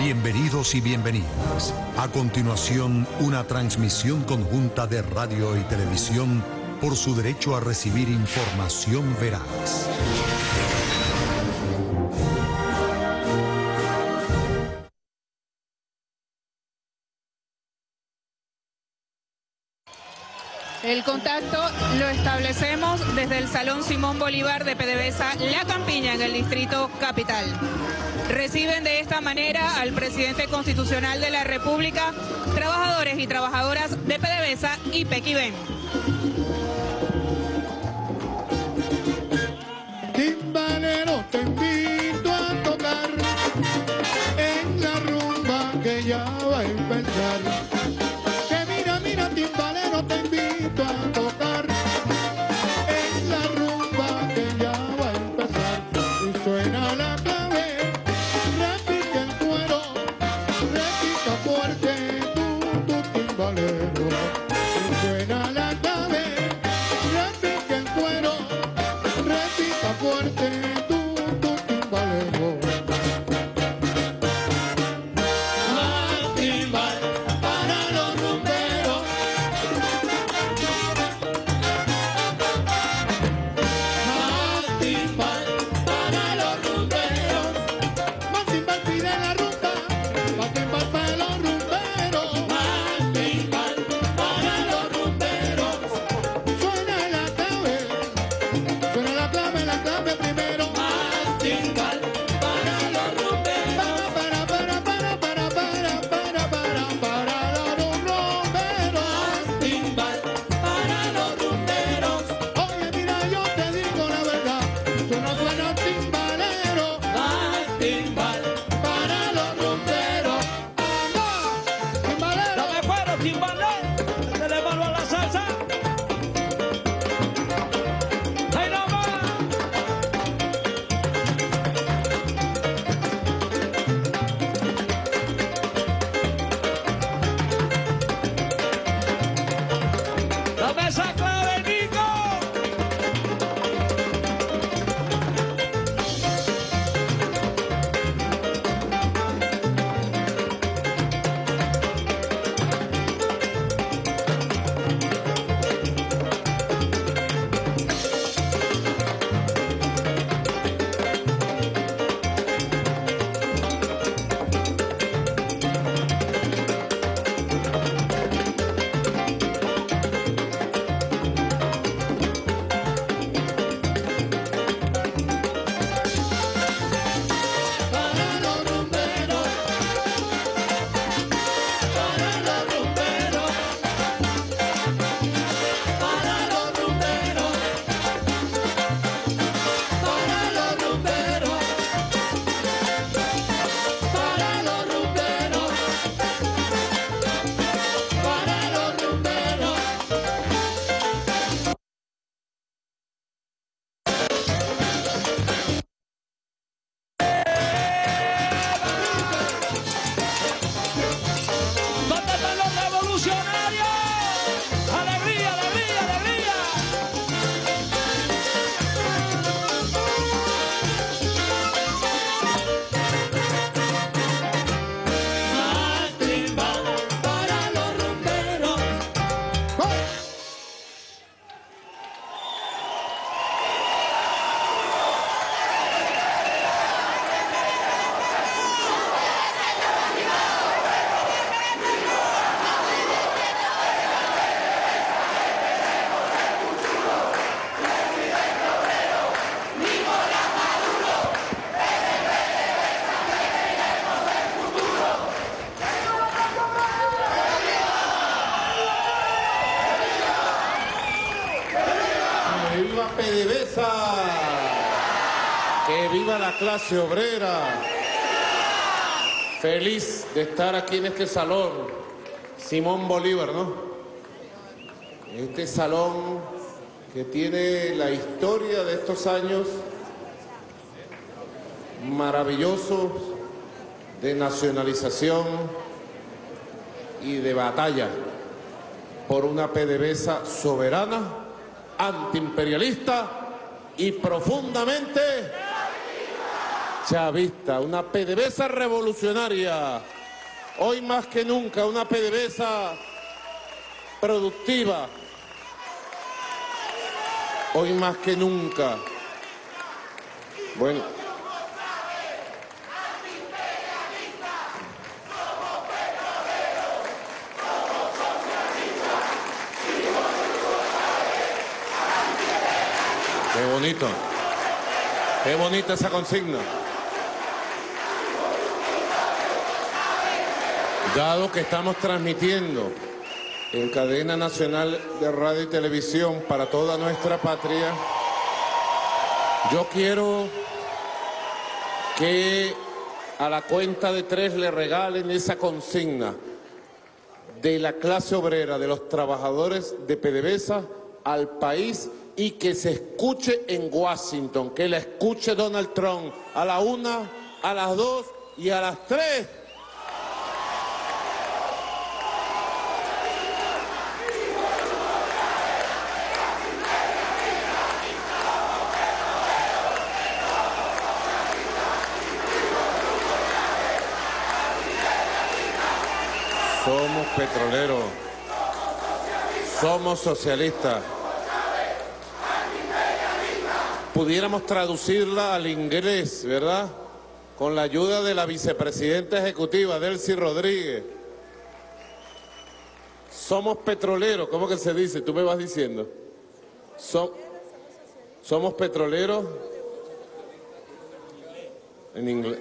Bienvenidos y bienvenidas. A continuación, una transmisión conjunta de radio y televisión por su derecho a recibir información veraz. El contacto lo establecemos desde el Salón Simón Bolívar de PDVSA La Campiña, en el Distrito Capital. Reciben de esta manera al presidente constitucional de la República, trabajadores y trabajadoras de PDVSA y Pequibén. Timbalero, te invito a tocar en la rumba que ya va a empezar. Que mira, mira, timbalero, te invito a tocar en la rumba que ya va a empezar. Y suena la clave, repica el cuero, repica fuerte tu timbalero. Y suena la clave, repica el cuero, repica fuerte tu timbalero. Más timbal para los rumberos. Más timbal para los rumberos. Más timbal pide la ruta. Más timbal para los rumberos. Más timbal para los rumberos. Suena la clave primero. Más timbal para los rumberos. Para los rumberos. Más timbal para los rumberos. Oye, mira, yo te digo la verdad, eso no suena timbalero. Más timbal para los rumberos. ¡Anda! ¡Timbalero! ¡No me fueron, timbalero! ¡Te le vuelvo a la salsa! ¡Ahí nomás! ¡Dame esa clave, Nico! Para los rumberos. Para los rumberos. Para los rumberos. Para los rumberos. Para los rumberos. Para los rumberos. ¿Dónde están los revolucionarios? ¡Alegría, alegría, alegría! Más timbal para los rumberos. ¡Que viva PDVSA! ¡Que viva la clase obrera! Feliz de estar aquí en este salón Simón Bolívar, ¿no? Este salón que tiene la historia de estos años maravillosos de nacionalización y de batalla por una PDVSA soberana, antiimperialista y profundamente chavista, una PDVSA revolucionaria. Hoy más que nunca, una PDVSA productiva. Hoy más que nunca. Bueno. Qué bonito. Qué bonita esa consigna. Dado que estamos transmitiendo en cadena nacional de radio y televisión para toda nuestra patria, yo quiero que a la cuenta de 3 le regalen esa consigna de la clase obrera, de los trabajadores de PDVSA al país, y que se escuche en Washington, que la escuche Donald Trump a la 1, a las 2 y a las 3. Somos petroleros, somos socialistas. Pudiéramos traducirla al inglés, ¿verdad? Con la ayuda de la vicepresidenta ejecutiva, Delcy Rodríguez. Somos petroleros, ¿cómo que se dice? Tú me vas diciendo. Somos petroleros en inglés.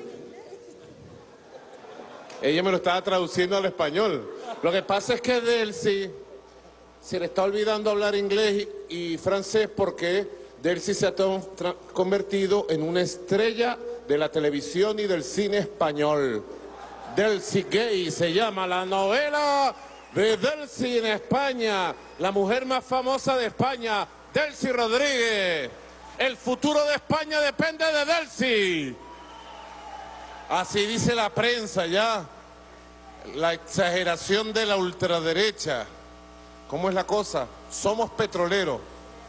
Ella me lo estaba traduciendo al español. Lo que pasa es que Delcy se le está olvidando hablar inglés y francés porque Delcy se ha convertido en una estrella de la televisión y del cine español. Delcy Gay se llama la novela de Delcy en España, la mujer más famosa de España, Delcy Rodríguez. El futuro de España depende de Delcy. Así dice la prensa ya, la exageración de la ultraderecha. ¿Cómo es la cosa? Somos petroleros.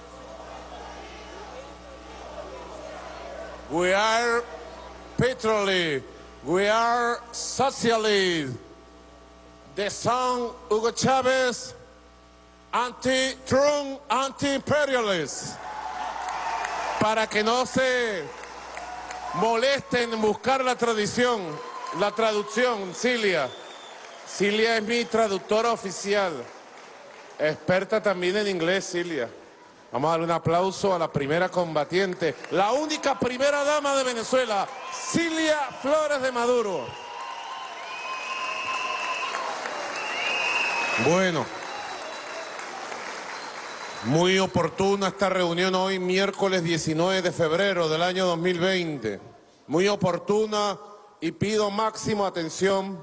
We are petroleros. We are socialists. The son Hugo Chávez, anti-Trump, anti-imperialist. Para que no se molesten en buscar la traducción, Cilia. Cilia es mi traductora oficial, experta también en inglés, Cilia. Vamos a darle un aplauso a la primera combatiente, la única primera dama de Venezuela, Cilia Flores de Maduro. Bueno, muy oportuna esta reunión hoy, miércoles 19 de febrero del año 2020. Muy oportuna y pido máxima atención.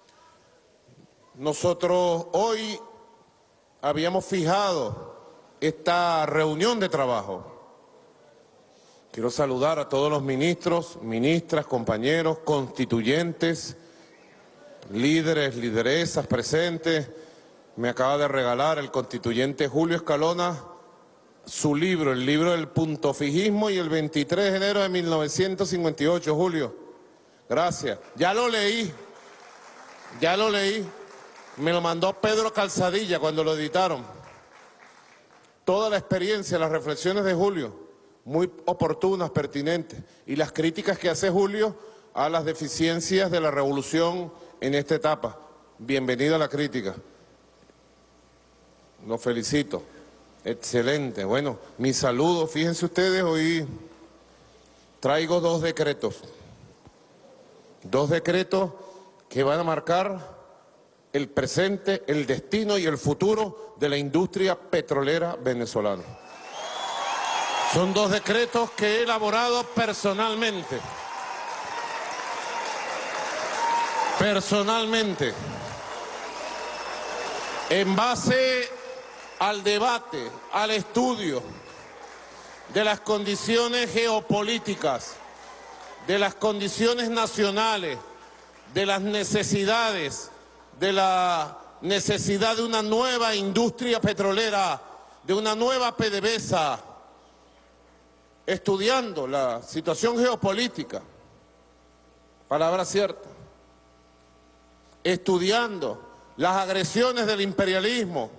Nosotros hoy habíamos fijado esta reunión de trabajo. Quiero saludar a todos los ministros, ministras, compañeros, constituyentes, líderes, lideresas presentes. Me acaba de regalar el constituyente Julio Escalona su libro, el libro del puntofijismo, y el 23 de enero de 1958, Julio. Gracias. Ya lo leí. Me lo mandó Pedro Calzadilla cuando lo editaron. Toda la experiencia, las reflexiones de Julio, muy oportunas, pertinentes, y las críticas que hace Julio a las deficiencias de la revolución en esta etapa. Bienvenido a la crítica. Lo felicito. Excelente. Bueno, mi saludo. Fíjense ustedes, hoy traigo 2 decretos. 2 decretos que van a marcar el presente, el destino y el futuro de la industria petrolera venezolana. Son 2 decretos que he elaborado personalmente. En base al debate, al estudio de las condiciones geopolíticas, de las condiciones nacionales, de las necesidades, de la necesidad de una nueva industria petrolera, de una nueva PDVSA, estudiando la situación geopolítica, palabra cierta, estudiando las agresiones del imperialismo,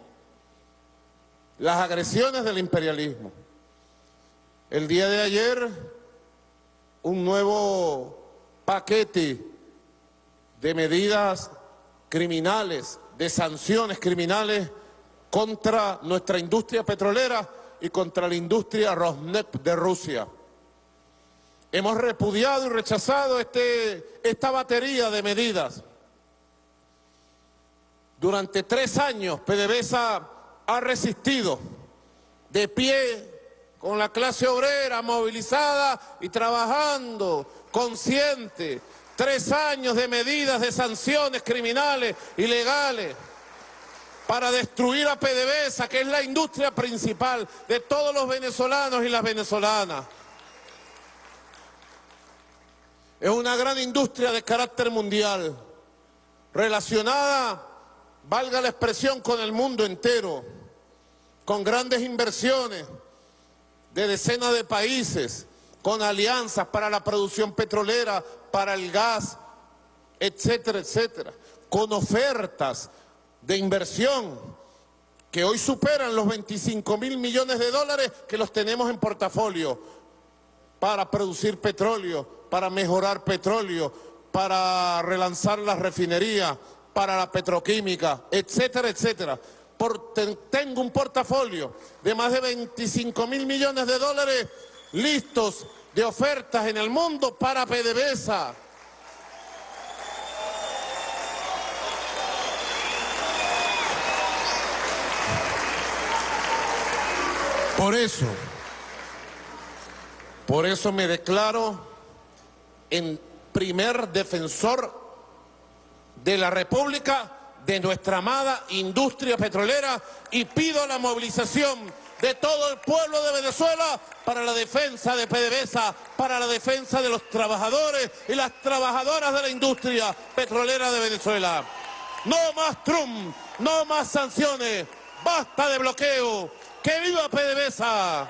El día de ayer, un nuevo paquete de medidas criminales, de sanciones criminales contra nuestra industria petrolera y contra la industria Rosneft de Rusia. Hemos repudiado y rechazado esta batería de medidas. Durante 3 años PDVSA ha resistido de pie con la clase obrera movilizada y trabajando consciente. 3 años de medidas de sanciones criminales, ilegales, para destruir a PDVSA, que es la industria principal de todos los venezolanos y las venezolanas. Es una gran industria de carácter mundial, relacionada, valga la expresión, con el mundo entero, con grandes inversiones de decenas de países, con alianzas para la producción petrolera, para el gas, etcétera, etcétera, con ofertas de inversión que hoy superan los 25.000 millones de dólares que los tenemos en portafolio para producir petróleo, para mejorar petróleo, para relanzar las refinerías, para la petroquímica, etcétera, etcétera. Tengo un portafolio de más de 25.000 millones de dólares listos de ofertas en el mundo para PDVSA. Por eso me declaro en primer defensor de la República, de nuestra amada industria petrolera, y pido la movilización de todo el pueblo de Venezuela para la defensa de PDVSA, para la defensa de los trabajadores y las trabajadoras de la industria petrolera de Venezuela. No más Trump, no más sanciones, basta de bloqueo. ¡Que viva PDVSA!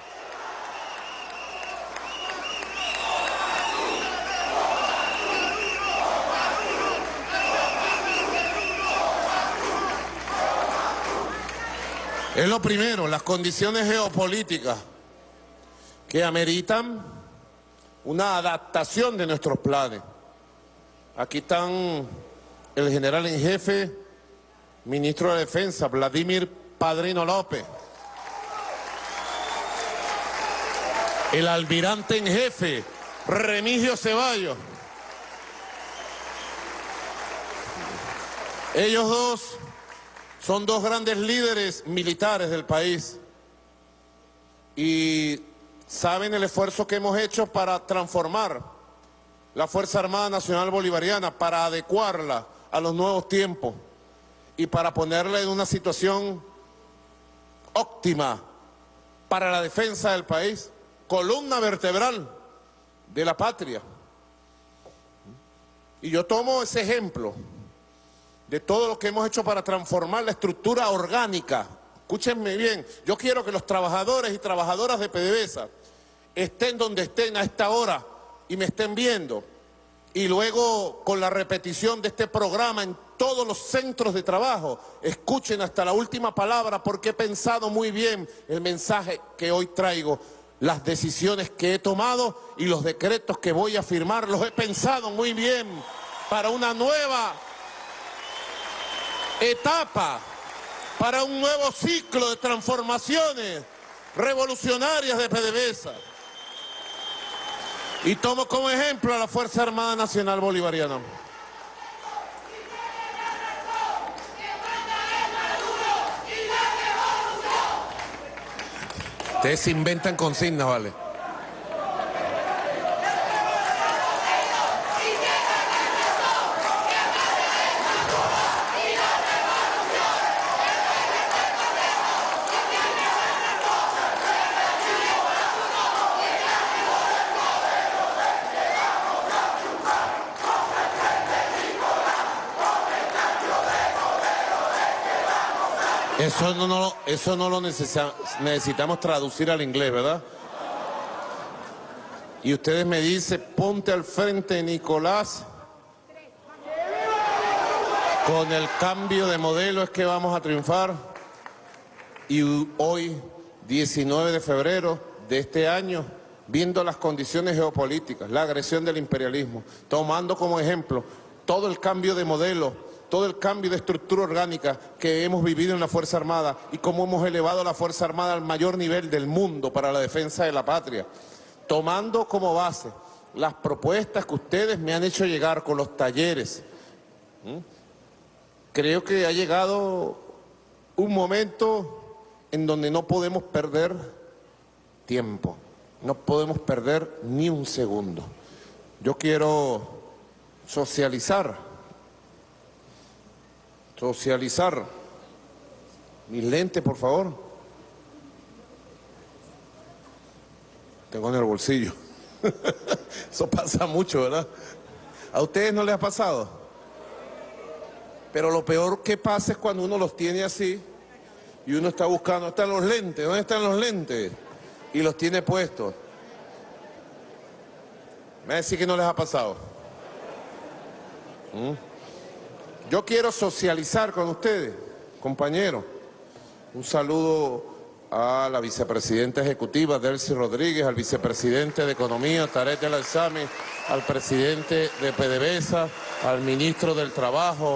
Es lo primero, las condiciones geopolíticas que ameritan una adaptación de nuestros planes. Aquí están el general en jefe, ministro de Defensa, Vladimir Padrino López. El almirante en jefe, Remigio Ceballos. Ellos dos son 2 grandes líderes militares del país y saben el esfuerzo que hemos hecho para transformar la Fuerza Armada Nacional Bolivariana, para adecuarla a los nuevos tiempos y para ponerla en una situación óptima para la defensa del país, columna vertebral de la patria. Y yo tomo ese ejemplo de todo lo que hemos hecho para transformar la estructura orgánica. Escúchenme bien, yo quiero que los trabajadores y trabajadoras de PDVSA estén donde estén a esta hora y me estén viendo, y luego con la repetición de este programa en todos los centros de trabajo, escuchen hasta la última palabra, porque he pensado muy bien el mensaje que hoy traigo, las decisiones que he tomado y los decretos que voy a firmar, los he pensado muy bien para una nueva etapa, para un nuevo ciclo de transformaciones revolucionarias de PDVSA. Y tomo como ejemplo a la Fuerza Armada Nacional Bolivariana. Ustedes se inventan consignas, ¿vale? Eso no lo necesitamos traducir al inglés, ¿verdad? Y ustedes me dicen, ponte al frente, Nicolás, Con el cambio de modelo es que vamos a triunfar. Y hoy, 19 de febrero de este año, viendo las condiciones geopolíticas, la agresión del imperialismo, tomando como ejemplo todo el cambio de modelo, todo el cambio de estructura orgánica que hemos vivido en la Fuerza Armada y cómo hemos elevado a la Fuerza Armada al mayor nivel del mundo para la defensa de la patria, tomando como base las propuestas que ustedes me han hecho llegar con los talleres. Creo que ha llegado un momento en donde no podemos perder tiempo, no podemos perder ni un segundo. Yo quiero socializar. Mis lentes, por favor. Tengo en el bolsillo. Eso pasa mucho, ¿verdad? ¿A ustedes no les ha pasado? Pero lo peor que pasa es cuando uno los tiene así y uno está buscando, ¿dónde están los lentes? ¿Dónde están los lentes? Y los tiene puestos. Me va a decir que no les ha pasado. Yo quiero socializar con ustedes, compañeros. Un saludo a la vicepresidenta ejecutiva, Delcy Rodríguez, al vicepresidente de Economía, Tarek El Alzami, al presidente de PDVSA, al ministro del Trabajo.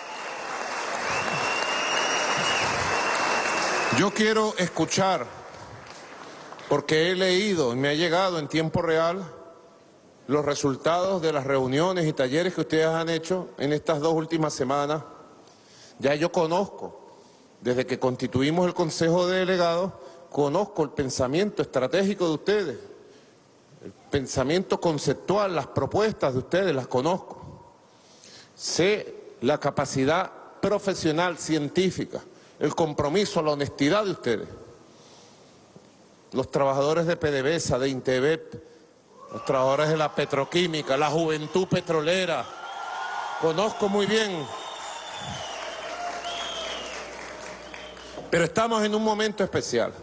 Yo quiero escuchar, porque he leído y me ha llegado en tiempo real los resultados de las reuniones y talleres que ustedes han hecho en estas 2 últimas semanas. Ya yo conozco, desde que constituimos el Consejo de Delegados, conozco el pensamiento estratégico de ustedes, el pensamiento conceptual, las propuestas de ustedes, las conozco. Sé la capacidad profesional, científica, el compromiso, la honestidad de ustedes. Los trabajadores de PDVSA, de Intebet, los trabajadores de la petroquímica, la juventud petrolera, conozco muy bien. Pero estamos en un momento especial.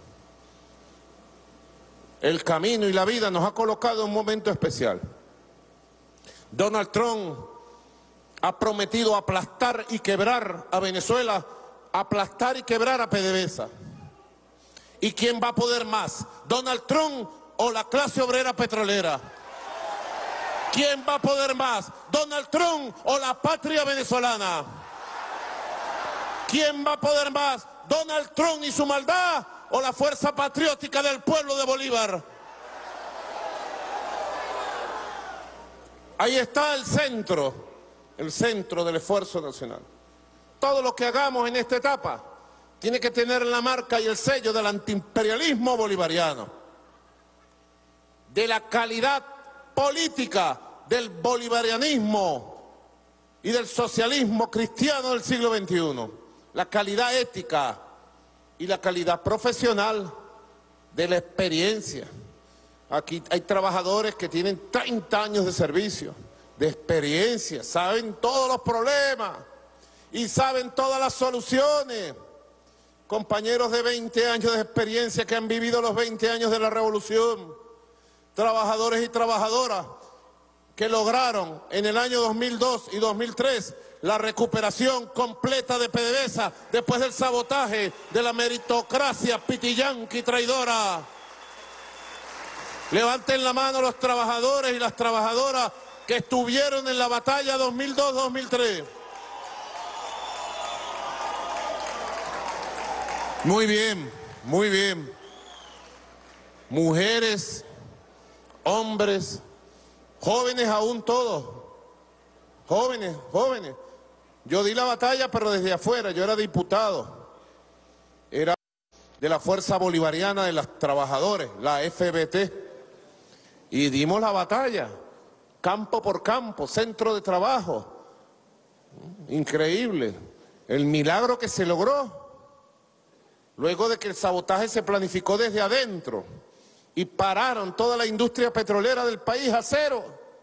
El camino y la vida nos ha colocado en un momento especial. Donald Trump ha prometido aplastar y quebrar a Venezuela, aplastar y quebrar a PDVSA. ¿Y quién va a poder más? ¿Donald Trump o la clase obrera petrolera? ¿Quién va a poder más? ¿Donald Trump o la patria venezolana? ¿Quién va a poder más? ¿Donald Trump y su maldad o la fuerza patriótica del pueblo de Bolívar? Ahí está el centro del esfuerzo nacional. Todo lo que hagamos en esta etapa tiene que tener la marca y el sello del antiimperialismo bolivariano, de la calidad política del bolivarianismo y del socialismo cristiano del siglo XXI, la calidad ética y la calidad profesional de la experiencia. Aquí hay trabajadores que tienen 30 años de servicio, de experiencia, saben todos los problemas y saben todas las soluciones. Compañeros de 20 años de experiencia que han vivido los 20 años de la revolución, trabajadores y trabajadoras que lograron en el año 2002 y 2003 la recuperación completa de PDVSA después del sabotaje de la meritocracia pitillanqui traidora. Levanten la mano los trabajadores y las trabajadoras que estuvieron en la batalla 2002-2003. Muy bien, muy bien. Mujeres, hombres, jóvenes aún todos. Jóvenes. Yo di la batalla, pero desde afuera. Yo era diputado. Era de la Fuerza Bolivariana de los Trabajadores, la FBT. Y dimos la batalla, campo por campo, centro de trabajo. Increíble. El milagro que se logró. Luego de que el sabotaje se planificó desde adentro y pararon toda la industria petrolera del país a cero.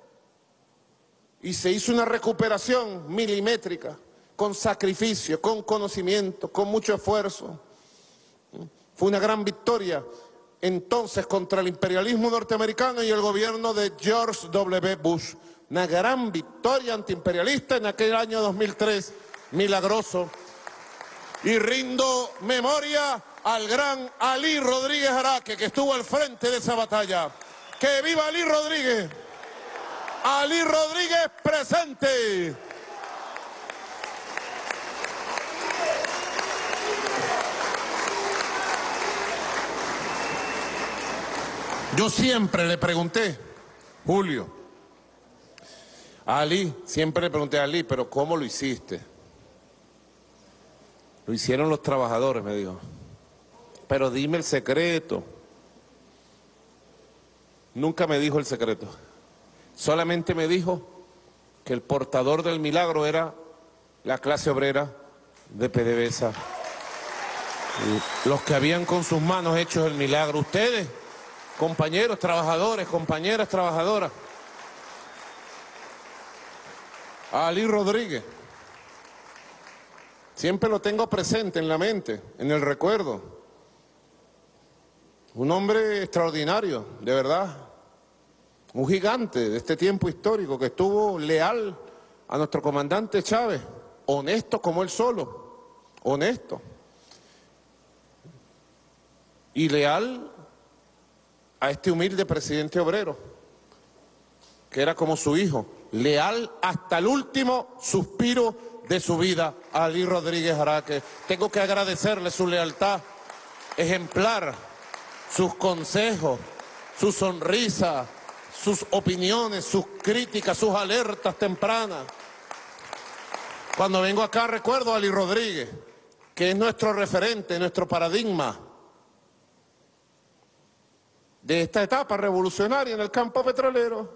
Y se hizo una recuperación milimétrica, con sacrificio, con conocimiento, con mucho esfuerzo. Fue una gran victoria entonces contra el imperialismo norteamericano y el gobierno de George W. Bush. una gran victoria antiimperialista en aquel año 2003, milagroso. Y rindo memoria al gran Alí Rodríguez Araque, que estuvo al frente de esa batalla. ¡Que viva Alí Rodríguez! ¡Alí Rodríguez presente! Yo siempre le pregunté, Julio, a Alí, siempre le pregunté a Alí, pero ¿cómo lo hiciste? Lo hicieron los trabajadores, me dijo. Pero dime el secreto. Nunca me dijo el secreto. Solamente me dijo que el portador del milagro era la clase obrera de PDVSA. Los que habían con sus manos hecho el milagro. Ustedes, compañeros trabajadores, compañeras trabajadoras. A Alí Rodríguez. Siempre lo tengo presente en la mente, en el recuerdo. Un hombre extraordinario, de verdad. Un gigante de este tiempo histórico que estuvo leal a nuestro comandante Chávez. Honesto como él solo. Honesto. Y leal a este humilde presidente obrero, que era como su hijo. Leal hasta el último suspiro de su vida a Alí Rodríguez Araque. Tengo que agradecerle su lealtad ejemplar, sus consejos, su sonrisa, sus opiniones, sus críticas, sus alertas tempranas. Cuando vengo acá recuerdo a Alí Rodríguez, que es nuestro referente, nuestro paradigma de esta etapa revolucionaria en el campo petrolero.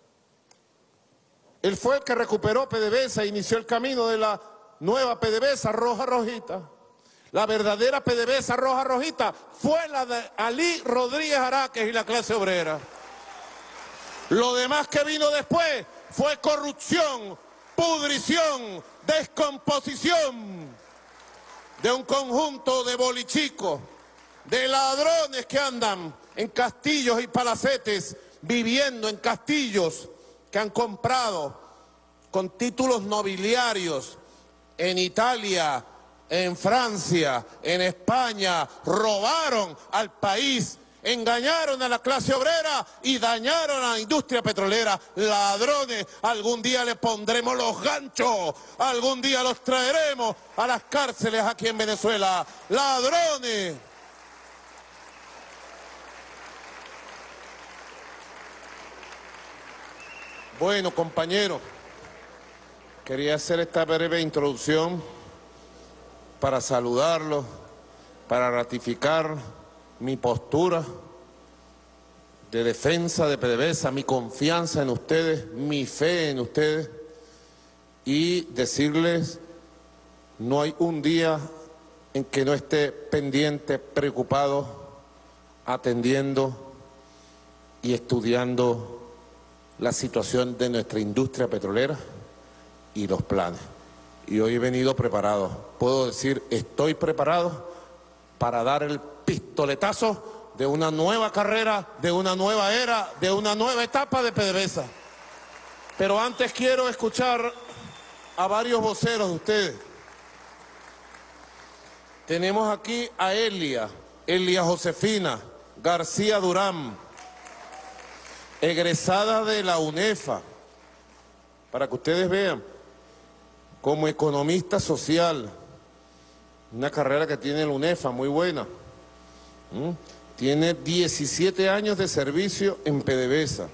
Él fue el que recuperó PDVSA e inició el camino de la nueva PDVSA roja rojita. La verdadera PDVSA roja rojita fue la de Alí Rodríguez Araque y la clase obrera. Lo demás que vino después fue corrupción, pudrición, descomposición de un conjunto de bolichicos, de ladrones que andan en castillos y palacetes, viviendo en castillos que han comprado con títulos nobiliarios en Italia, en Francia, en España. Robaron al país, engañaron a la clase obrera y dañaron a la industria petrolera. Ladrones, algún día le pondremos los ganchos, algún día los traeremos a las cárceles aquí en Venezuela. Ladrones. Bueno, compañeros, quería hacer esta breve introducción para saludarlos, para ratificar mi postura de defensa de PDVSA, mi confianza en ustedes, mi fe en ustedes, y decirles, no hay un día en que no esté pendiente, preocupado, atendiendo y estudiando la situación de nuestra industria petrolera y los planes. Y hoy he venido preparado. Puedo decir, estoy preparado para dar el pistoletazo de una nueva carrera, de una nueva era, de una nueva etapa de PDVSA. Pero antes quiero escuchar a varios voceros de ustedes. Tenemos aquí a Elia Josefina García Durán, egresada de la UNEFA, para que ustedes vean, como economista social, una carrera que tiene la UNEFA muy buena. Tiene 17 años de servicio en PDVSA.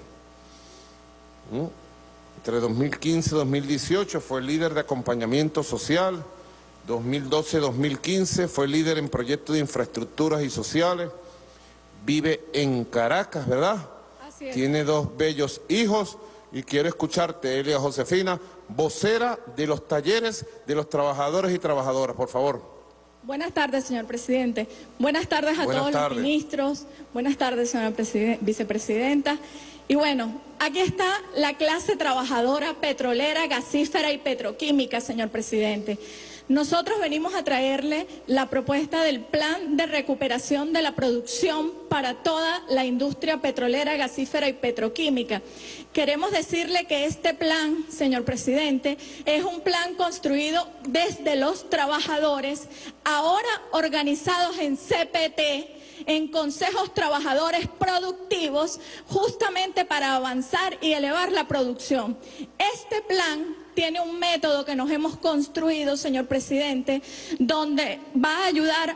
Entre 2015 y 2018 fue líder de acompañamiento social, 2012-2015 fue líder en proyectos de infraestructuras y sociales, vive en Caracas, ¿verdad? Tiene 2 bellos hijos y quiero escucharte, Elia Josefina, vocera de los talleres de los trabajadores y trabajadoras, por favor. Buenas tardes, señor presidente. Buenas tardes a todos los ministros. Buenas tardes, señora vicepresidenta. Y bueno, aquí está la clase trabajadora petrolera, gasífera y petroquímica, señor presidente. nosotros venimos a traerle la propuesta del plan de recuperación de la producción para toda la industria petrolera, gasífera y petroquímica. Queremos decirle que este plan, señor presidente, es un plan construido desde los trabajadores, ahora organizados en CPT, en consejos trabajadores productivos, justamente para avanzar y elevar la producción. Este plan tiene un método que nos hemos construido, señor presidente, donde va a ayudar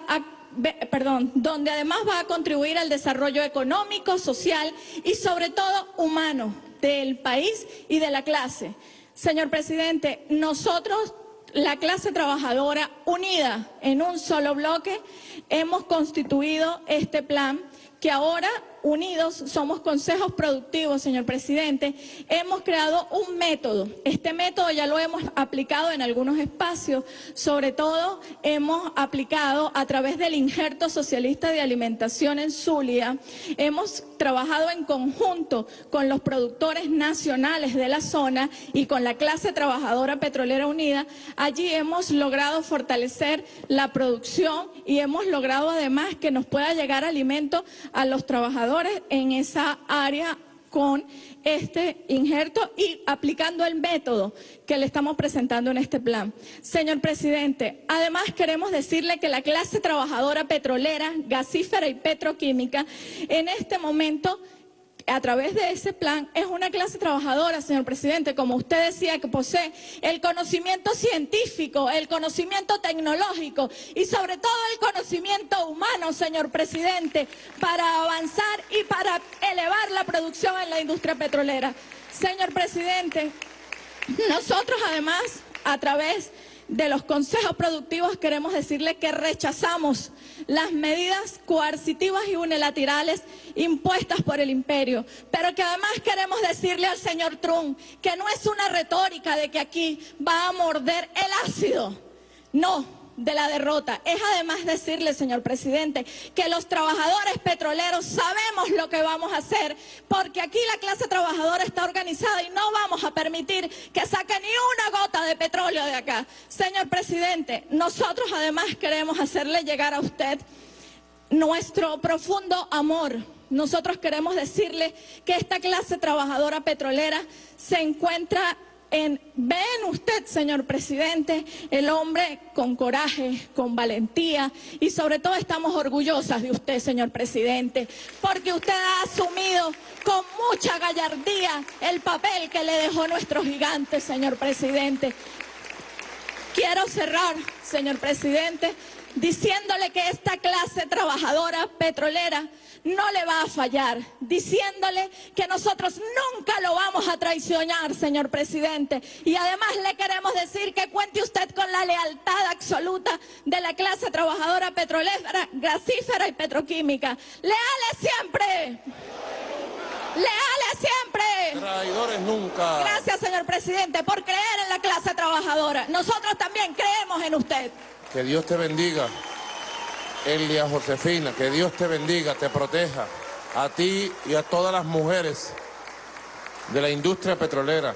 donde además va a contribuir al desarrollo económico, social y sobre todo humano del país y de la clase. Señor presidente, nosotros, la clase trabajadora unida en un solo bloque, hemos constituido este plan que ahora, unidos, somos consejos productivos, señor presidente. Hemos creado un método. Este método ya lo hemos aplicado en algunos espacios, sobre todo hemos aplicado a través del Injerto Socialista de Alimentación en Zulia. Hemos trabajado en conjunto con los productores nacionales de la zona y con la clase trabajadora petrolera unida. Allí hemos logrado fortalecer la producción y hemos logrado además que nos pueda llegar alimento a los trabajadores en esa área con este injerto y aplicando el método que le estamos presentando en este plan. Señor presidente, además queremos decirle que la clase trabajadora petrolera, gasífera y petroquímica en este momento, a través de ese plan, es una clase trabajadora, señor presidente, como usted decía, que posee el conocimiento científico, el conocimiento tecnológico y sobre todo el conocimiento humano, señor presidente, para avanzar y para elevar la producción en la industria petrolera. Señor presidente, nosotros además, a través de los consejos productivos, queremos decirle que rechazamos las medidas coercitivas y unilaterales impuestas por el imperio, pero que además queremos decirle al señor Trump que no es una retórica de que aquí va a morder el ácido, no, de la derrota. Es además decirle, señor presidente, que los trabajadores petroleros sabemos lo que vamos a hacer, porque aquí la clase trabajadora está organizada y no vamos a permitir que saque ni una gota de petróleo de acá. Señor presidente, nosotros además queremos hacerle llegar a usted nuestro profundo amor. Nosotros queremos decirle que esta clase trabajadora petrolera se encuentra ven usted, señor presidente, el hombre con coraje, con valentía y sobre todo estamos orgullosas de usted, señor presidente, porque usted ha asumido con mucha gallardía el papel que le dejó nuestro gigante, señor presidente. Quiero cerrar, señor presidente, diciéndole que esta clase trabajadora petrolera no le va a fallar, diciéndole que nosotros nunca lo vamos a traicionar, señor presidente. Y además le queremos decir que cuente usted con la lealtad absoluta de la clase trabajadora petrolera, gasífera y petroquímica. ¡Leales siempre! ¡Leales siempre! Traidores nunca. Gracias, señor presidente, por creer en la clase trabajadora. Nosotros también creemos en usted. Que Dios te bendiga. Elia Josefina, que Dios te bendiga, te proteja, a ti y a todas las mujeres de la industria petrolera.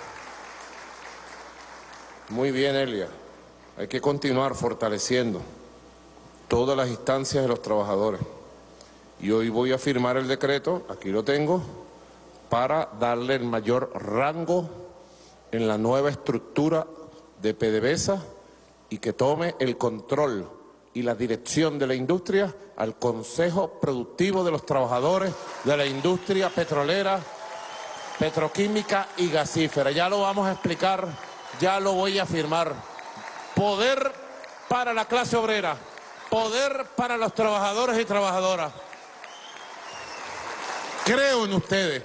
Muy bien, Elia, hay que continuar fortaleciendo todas las instancias de los trabajadores. Y hoy voy a firmar el decreto, aquí lo tengo, para darle el mayor rango en la nueva estructura de PDVSA y que tome el control y la dirección de la industria al Consejo Productivo de los Trabajadores de la Industria Petrolera, Petroquímica y Gasífera. Ya lo vamos a explicar, ya lo voy a firmar. Poder para la clase obrera, poder para los trabajadores y trabajadoras. Creo en ustedes.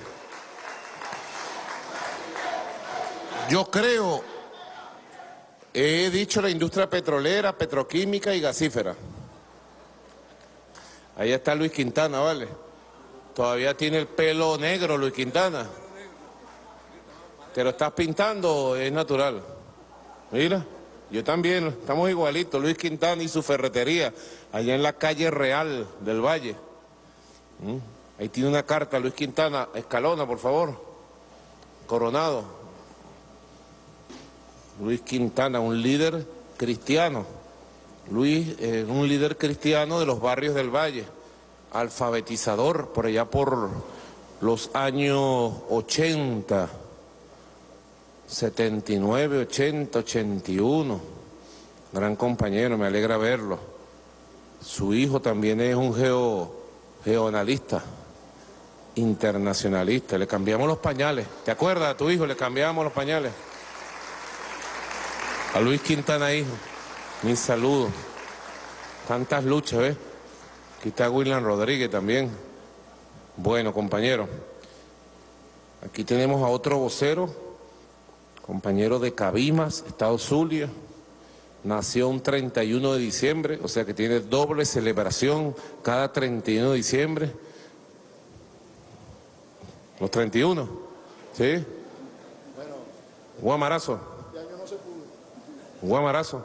Yo creo. He dicho la industria petrolera, petroquímica y gasífera. Ahí está Luis Quintana, ¿vale? Todavía tiene el pelo negro, Luis Quintana. ¿Te lo estás pintando o es natural? Mira, yo también, estamos igualitos, Luis Quintana y su ferretería, allá en la calle Real del Valle. Ahí tiene una carta, Luis Quintana, Escalona, por favor. Coronado. Luis Quintana, un líder cristiano. Luis es un líder cristiano de los barrios del Valle, alfabetizador por allá por los años 80, 79, 80, 81. Gran compañero, me alegra verlo. Su hijo también es un geoanalista, internacionalista. Le cambiamos los pañales. ¿Te acuerdas a tu hijo? Le cambiamos los pañales. A Luis Quintana, hijo, mis saludos. Tantas luchas, ¿ves? Aquí está William Rodríguez también. Bueno, compañero. Aquí tenemos a otro vocero, compañero de Cabimas, Estado Zulia. Nació un 31 de diciembre, o sea que tiene doble celebración cada 31 de diciembre. ¿Los 31? ¿Sí? Guamarazo. Guamarazo.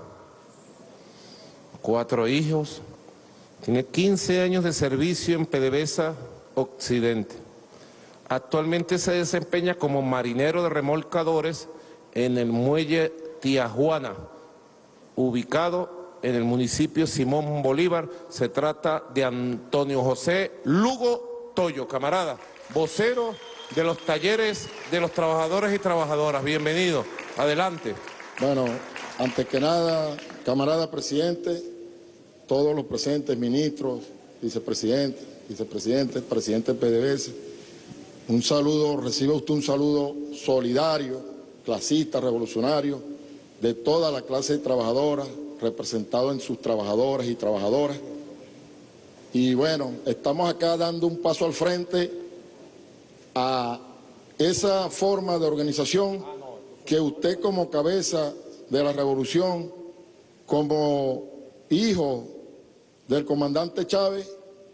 4 hijos. Tiene 15 años de servicio en PDVSA Occidente. Actualmente se desempeña como marinero de remolcadores en el muelle Tijuana, ubicado en el municipio Simón Bolívar. Se trata de Antonio José Lugo Toyo, camarada, vocero de los talleres de los trabajadores y trabajadoras. Bienvenido, adelante. Bueno, antes que nada, camarada presidente, todos los presentes, ministros, vicepresidentes, presidente de PDVSA, un saludo, recibe usted un saludo solidario, clasista, revolucionario, de toda la clase trabajadora, representado en sus trabajadores y trabajadoras. Y bueno, estamos acá dando un paso al frente a esa forma de organización que usted como cabeza de la revolución, como hijo del comandante Chávez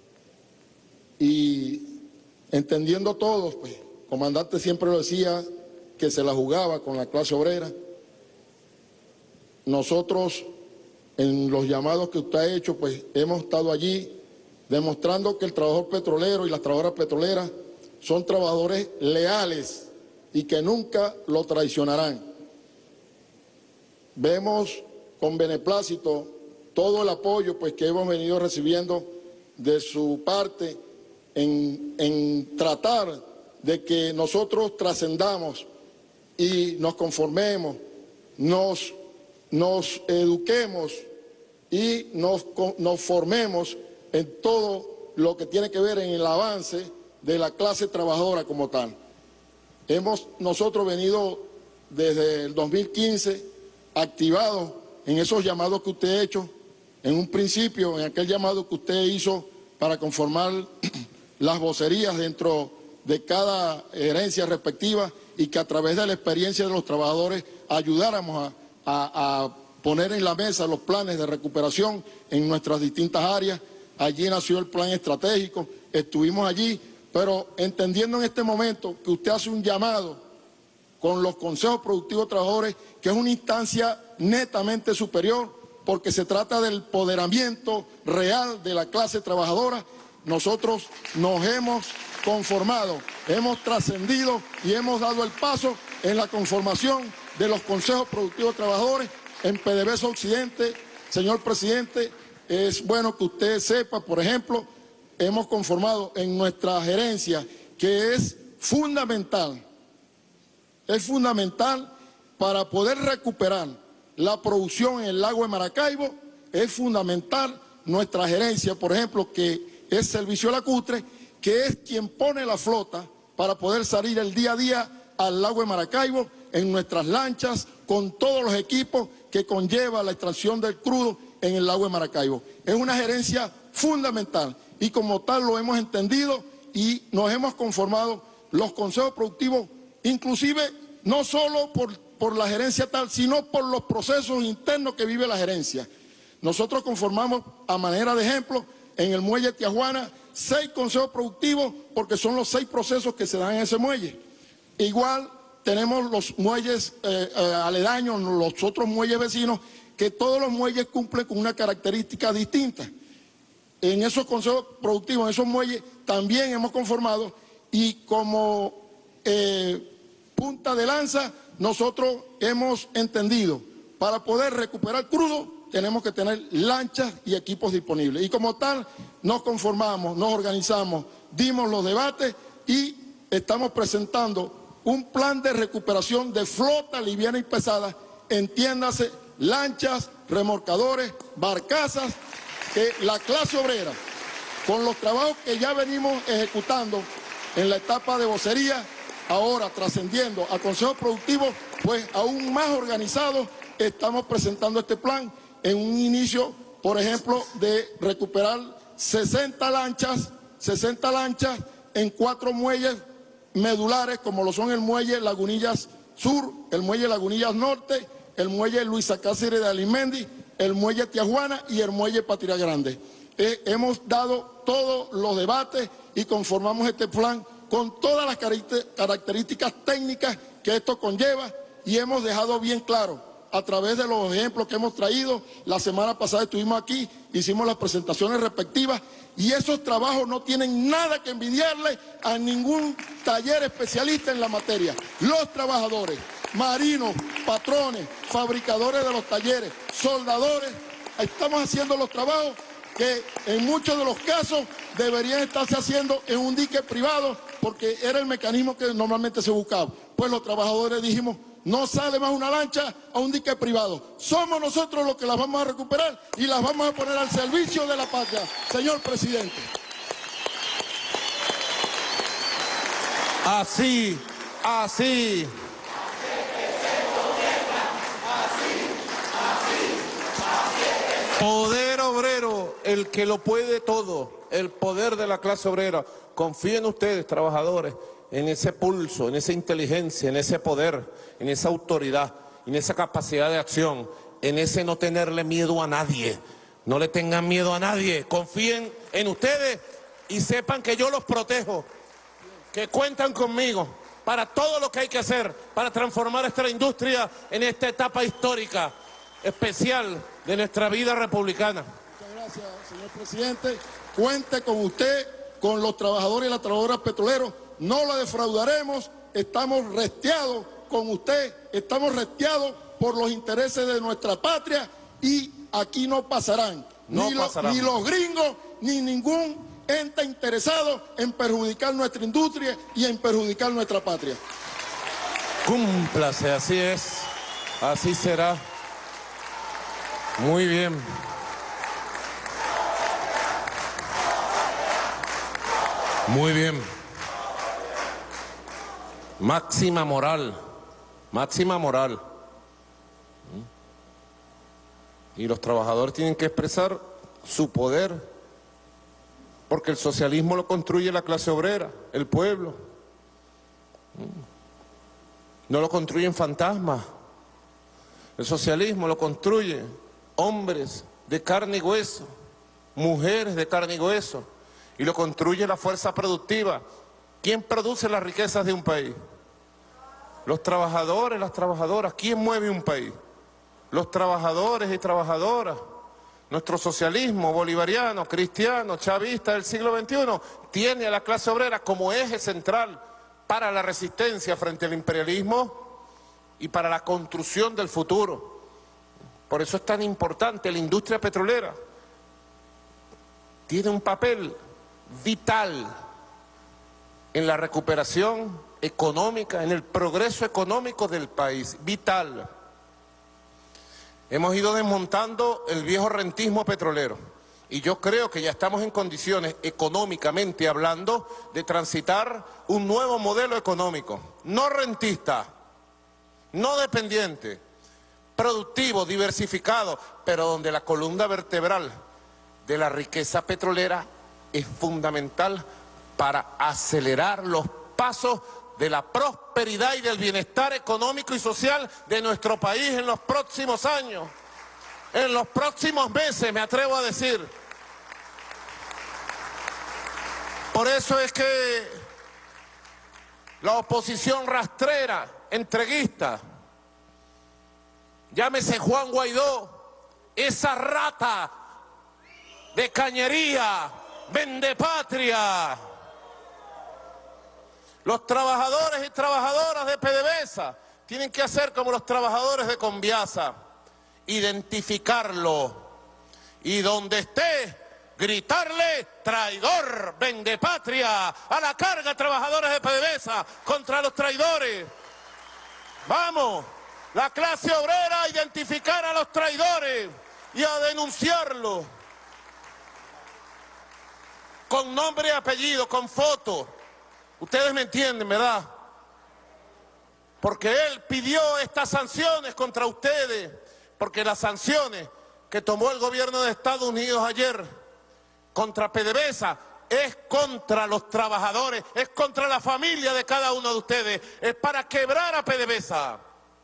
y entendiendo todos, pues, el comandante siempre lo decía que se la jugaba con la clase obrera. Nosotros, en los llamados que usted ha hecho, pues hemos estado allí demostrando que el trabajador petrolero y las trabajadoras petroleras son trabajadores leales y que nunca lo traicionarán. Vemos con beneplácito todo el apoyo pues, que hemos venido recibiendo de su parte en tratar de que nosotros trascendamos y nos conformemos, nos eduquemos y nos formemos en todo lo que tiene que ver en el avance de la clase trabajadora como tal. Hemos nosotros venido desde el 2015 activados en esos llamados que usted ha hecho, en un principio, en aquel llamado que usted hizo para conformar las vocerías dentro de cada gerencia respectiva y que a través de la experiencia de los trabajadores ayudáramos a poner en la mesa los planes de recuperación en nuestras distintas áreas. Allí nació el plan estratégico, estuvimos allí, pero entendiendo en este momento que usted hace un llamado con los consejos productivos trabajadores, que es una instancia netamente superior, porque se trata del empoderamiento real de la clase trabajadora. Nosotros nos hemos conformado, hemos trascendido y hemos dado el paso en la conformación de los consejos productivos trabajadores en PDVSA Occidente. Señor presidente, es bueno que usted sepa, por ejemplo, hemos conformado en nuestra gerencia, que es fundamental para poder recuperar la producción en el lago de Maracaibo. Es fundamental nuestra gerencia, por ejemplo, que es Servicio Lacustre, que es quien pone la flota para poder salir el día a día al lago de Maracaibo en nuestras lanchas, con todos los equipos que conlleva la extracción del crudo en el lago de Maracaibo. Es una gerencia fundamental y como tal lo hemos entendido y nos hemos conformado los consejos productivos, inclusive no solo por la gerencia tal, sino por los procesos internos que vive la gerencia. Nosotros conformamos, a manera de ejemplo, en el muelle Tijuana, 6 consejos productivos, porque son los 6 procesos que se dan en ese muelle. Igual tenemos los muelles aledaños, los otros muelles vecinos, que todos los muelles cumplen con una característica distinta. En esos consejos productivos, en esos muelles, también hemos conformado y como punta de lanza, nosotros hemos entendido para poder recuperar crudo, tenemos que tener lanchas y equipos disponibles. Y como tal, nos conformamos, nos organizamos, dimos los debates y estamos presentando un plan de recuperación de flota liviana y pesada, entiéndase, lanchas, remolcadores, barcazas, que la clase obrera, con los trabajos que ya venimos ejecutando en la etapa de vocería, ahora trascendiendo al Consejo Productivo, pues aún más organizado, estamos presentando este plan en un inicio, por ejemplo, de recuperar 60 lanchas en 4 muelles medulares, como lo son el muelle Lagunillas Sur, el muelle Lagunillas Norte, el muelle Luisa Cáceres de Alimendi, el muelle Tijuana y el muelle Patria Grande. Hemos dado todos los debates y conformamos este plan con todas las características técnicas que esto conlleva y hemos dejado bien claro a través de los ejemplos que hemos traído. La semana pasada estuvimos aquí, hicimos las presentaciones respectivas y esos trabajos no tienen nada que envidiarle a ningún taller especialista en la materia. Los trabajadores, marinos, patrones, fabricadores de los talleres, soldadores, estamos haciendo los trabajos que en muchos de los casos deberían estarse haciendo en un dique privado porque era el mecanismo que normalmente se buscaba. Pues los trabajadores dijimos, no sale más una lancha a un dique privado. Somos nosotros los que las vamos a recuperar y las vamos a poner al servicio de la patria. Señor presidente. Así. Poder obrero, el que lo puede todo, el poder de la clase obrera. Confíen ustedes, trabajadores, en ese pulso, en esa inteligencia, en ese poder, en esa autoridad, en esa capacidad de acción, en ese no tenerle miedo a nadie. No le tengan miedo a nadie, confíen en ustedes y sepan que yo los protejo, que cuentan conmigo para todo lo que hay que hacer para transformar esta industria en esta etapa histórica especial de nuestra vida republicana. Muchas gracias, señor presidente. Cuente con usted, con los trabajadores y las trabajadoras petroleros. No la defraudaremos, estamos resteados con usted, estamos resteados por los intereses de nuestra patria y aquí no pasarán, ni los gringos, ni ningún ente interesado en perjudicar nuestra industria y en perjudicar nuestra patria. Cúmplase, así es, así será. Muy bien. Muy bien. Máxima moral, máxima moral. Y los trabajadores tienen que expresar su poder, porque el socialismo lo construye la clase obrera, el pueblo. No lo construyen fantasmas. El socialismo lo construye hombres de carne y hueso, mujeres de carne y hueso, y lo construye la fuerza productiva. ¿Quién produce las riquezas de un país? Los trabajadores, las trabajadoras. ¿Quién mueve un país? Los trabajadores y trabajadoras. Nuestro socialismo bolivariano, cristiano, chavista del siglo XXI tiene a la clase obrera como eje central para la resistencia frente al imperialismo y para la construcción del futuro. Por eso es tan importante la industria petrolera. Tiene un papel vital en la recuperación económica, en el progreso económico del país, vital. Hemos ido desmontando el viejo rentismo petrolero y yo creo que ya estamos en condiciones, económicamente hablando, de transitar un nuevo modelo económico, no rentista, no dependiente, productivo, diversificado, pero donde la columna vertebral de la riqueza petrolera es fundamental para acelerar los pasos de la prosperidad y del bienestar económico y social de nuestro país en los próximos años, en los próximos meses, me atrevo a decir. Por eso es que la oposición rastrera, entreguista, llámese Juan Guaidó, esa rata de cañería, vendepatria. Los trabajadores y trabajadoras de PDVSA tienen que hacer como los trabajadores de Conviasa, identificarlo y donde esté, gritarle: traidor, vendepatria, a la carga, trabajadores de PDVSA, contra los traidores. Vamos, la clase obrera, a identificar a los traidores y a denunciarlos con nombre y apellido, con foto. Ustedes me entienden, ¿verdad? Porque él pidió estas sanciones contra ustedes, porque las sanciones que tomó el gobierno de Estados Unidos ayer contra PDVSA es contra los trabajadores, es contra la familia de cada uno de ustedes, es para quebrar a PDVSA.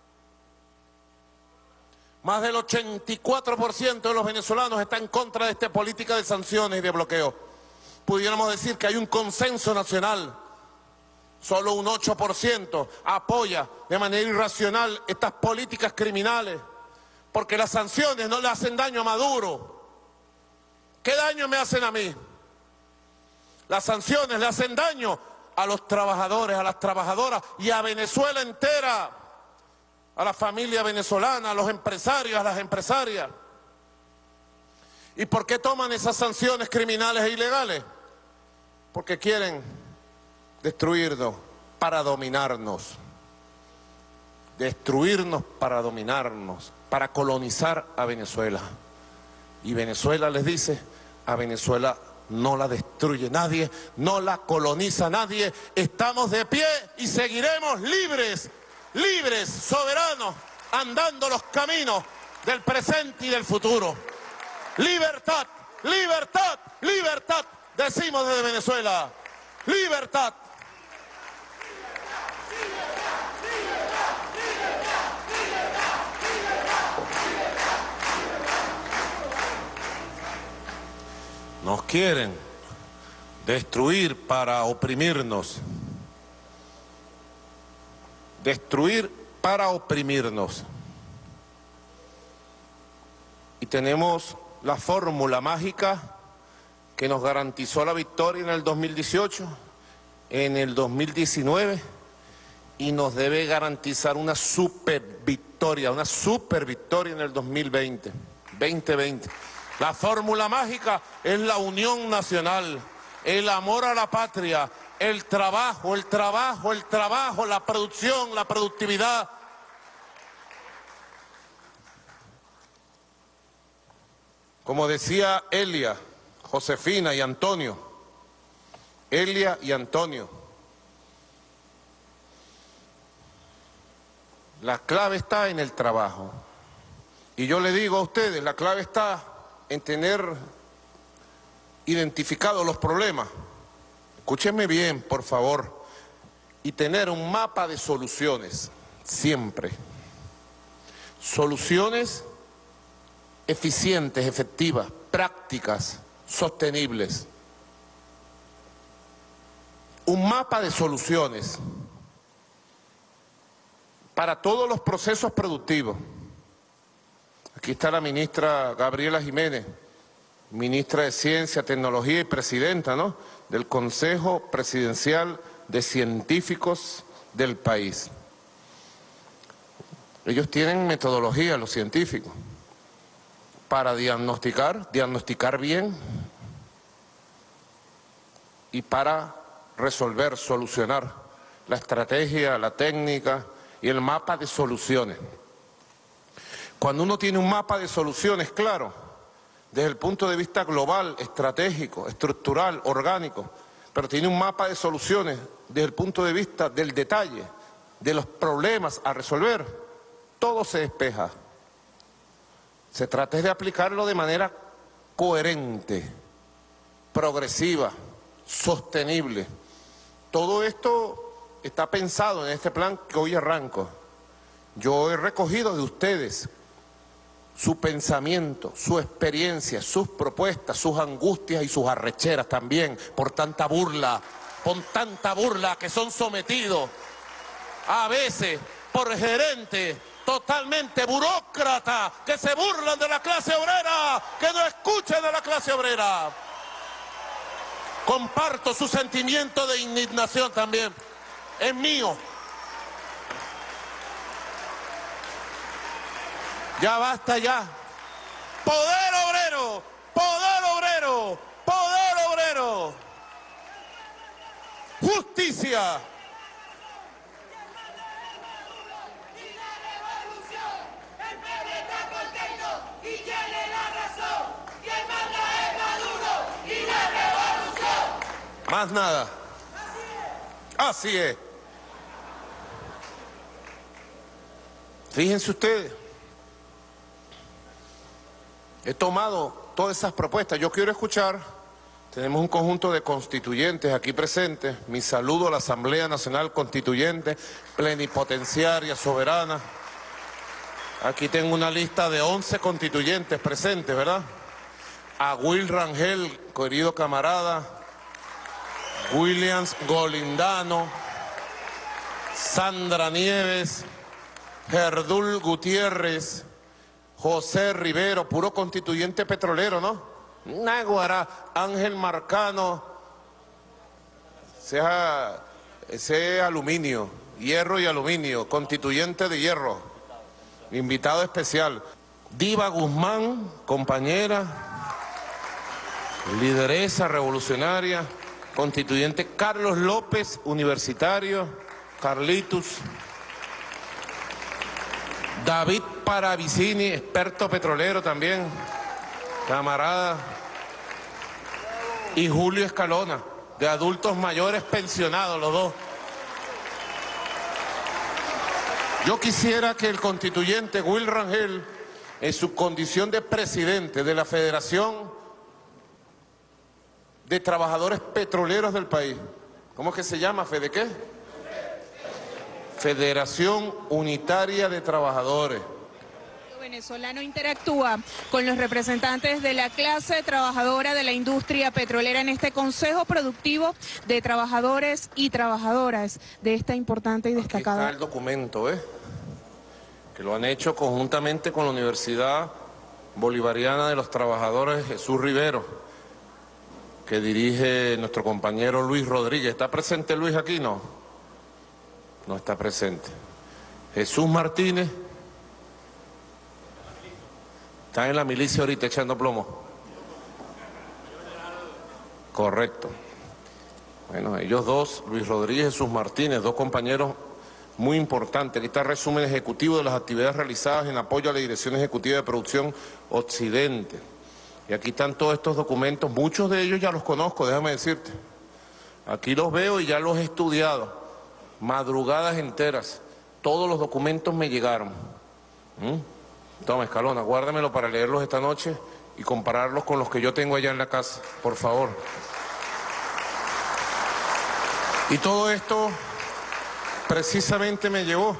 Más del 84% de los venezolanos está en contra de esta política de sanciones y de bloqueo. Pudiéramos decir que hay un consenso nacional. Solo un 8% apoya de manera irracional estas políticas criminales, porque las sanciones no le hacen daño a Maduro. ¿Qué daño me hacen a mí? Las sanciones le hacen daño a los trabajadores, a las trabajadoras y a Venezuela entera, a la familia venezolana, a los empresarios, a las empresarias. ¿Y por qué toman esas sanciones criminales e ilegales? Porque quieren destruirnos para dominarnos. Destruirnos para dominarnos, para colonizar a Venezuela. Y Venezuela les dice: a Venezuela no la destruye nadie, no la coloniza nadie, estamos de pie y seguiremos libres, libres, soberanos, andando los caminos del presente y del futuro. Libertad, libertad, libertad, decimos desde Venezuela, libertad. Nos quieren destruir para oprimirnos. Destruir para oprimirnos. Y tenemos la fórmula mágica que nos garantizó la victoria en el 2018, en el 2019, y nos debe garantizar una super victoria en el 2020. La fórmula mágica es la unión nacional, el amor a la patria, el trabajo, la producción, la productividad. Como decía Elia, Josefina y Antonio, Elia y Antonio, la clave está en el trabajo. Y yo le digo a ustedes, la clave está en tener identificados los problemas, escúchenme bien, por favor, y tener un mapa de soluciones, siempre. Soluciones eficientes, efectivas, prácticas, sostenibles. Un mapa de soluciones para todos los procesos productivos. Aquí está la ministra Gabriela Jiménez, ministra de Ciencia, Tecnología y presidenta, ¿no?, del Consejo Presidencial de Científicos del país. Ellos tienen metodología, los científicos, para diagnosticar bien y para resolver, solucionar la estrategia, la técnica y el mapa de soluciones. Cuando uno tiene un mapa de soluciones claro, desde el punto de vista global, estratégico, estructural, orgánico, pero tiene un mapa de soluciones desde el punto de vista del detalle, de los problemas a resolver, todo se despeja. Se trata de aplicarlo de manera coherente, progresiva, sostenible. Todo esto está pensado en este plan que hoy arranco. Yo he recogido de ustedes su pensamiento, su experiencia, sus propuestas, sus angustias y sus arrecheras también por tanta burla que son sometidos a veces por gerentes totalmente burócratas que se burlan de la clase obrera, que no escuchen a la clase obrera. Comparto su sentimiento de indignación también, es mío. Ya basta ya. Poder obrero, poder obrero, poder obrero. Justicia. Más nada. Así es. Fíjense ustedes. He tomado todas esas propuestas. Yo quiero escuchar. Tenemos un conjunto de constituyentes aquí presentes. Mi saludo a la Asamblea Nacional Constituyente, plenipotenciaria, soberana. Aquí tengo una lista de 11 constituyentes presentes, ¿verdad? A Will Rangel, querido camarada. Williams Golindano, Sandra Nieves, Gerdul Gutiérrez, José Rivero, puro constituyente petrolero, ¿no? Náguara, Ángel Marcano, ese aluminio, hierro y aluminio, constituyente de hierro, invitado especial. Diva Guzmán, compañera, lideresa revolucionaria. Constituyente Carlos López, universitario, Carlitos. David Paravicini, experto petrolero también, camarada. Y Julio Escalona, de adultos mayores pensionados, los dos. Yo quisiera que el constituyente Will Rangel, en su condición de presidente de la Federación de Trabajadores Petroleros del país. ¿Cómo es que se llama? ¿Fede qué? Federación Unitaria de Trabajadores. El venezolano interactúa con los representantes de la clase trabajadora de la industria petrolera en este Consejo Productivo de Trabajadores y Trabajadoras de esta importante y destacada. Aquí está el documento, que lo han hecho conjuntamente con la Universidad Bolivariana de los Trabajadores Jesús Rivero, que dirige nuestro compañero Luis Rodríguez. ¿Está presente Luis aquí? No. No está presente. Jesús Martínez. Está en la milicia ahorita echando plomo. Correcto. Bueno, ellos dos, Luis Rodríguez y Jesús Martínez, dos compañeros muy importantes. Aquí está el resumen ejecutivo de las actividades realizadas en apoyo a la Dirección Ejecutiva de Producción Occidente. Y aquí están todos estos documentos, muchos de ellos ya los conozco, déjame decirte. Aquí los veo y ya los he estudiado, madrugadas enteras. Todos los documentos me llegaron. Toma, Escalona, guárdamelo para leerlos esta noche y compararlos con los que yo tengo allá en la casa, por favor. Y todo esto precisamente me llevó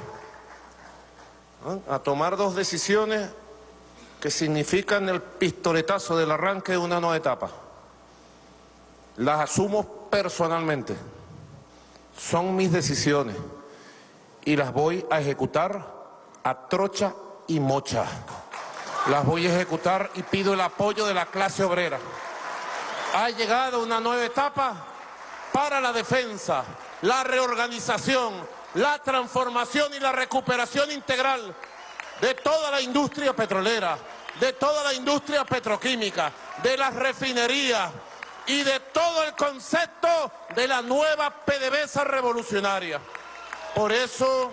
a tomar dos decisiones que significan el pistoletazo del arranque de una nueva etapa. Las asumo personalmente, son mis decisiones y las voy a ejecutar a trocha y mocha. Las voy a ejecutar y pido el apoyo de la clase obrera. Ha llegado una nueva etapa para la defensa, la reorganización, la transformación y la recuperación integral de toda la industria petrolera, de toda la industria petroquímica, de las refinerías y de todo el concepto de la nueva PDVSA revolucionaria. Por eso